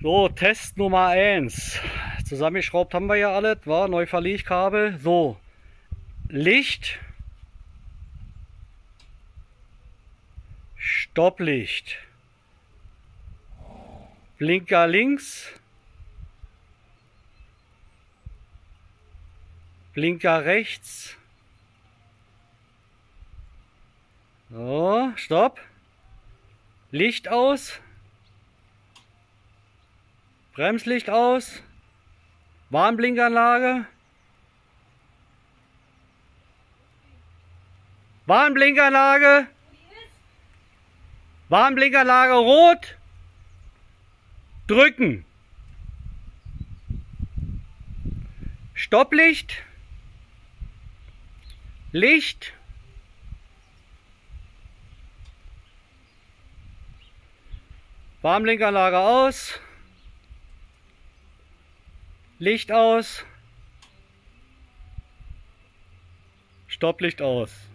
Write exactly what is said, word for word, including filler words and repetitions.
So, Test Nummer eins. Zusammengeschraubt haben wir ja alles, war neu verlegt Kabel. So, Licht, Stopplicht, Blinker links, Blinker rechts. So, Stopp. Licht aus. Bremslicht aus. Warnblinkanlage. Warnblinkanlage. Warnblinkanlage rot. Drücken. Stopplicht. Licht. Warnblinkanlage aus. Licht aus. Stopplicht aus.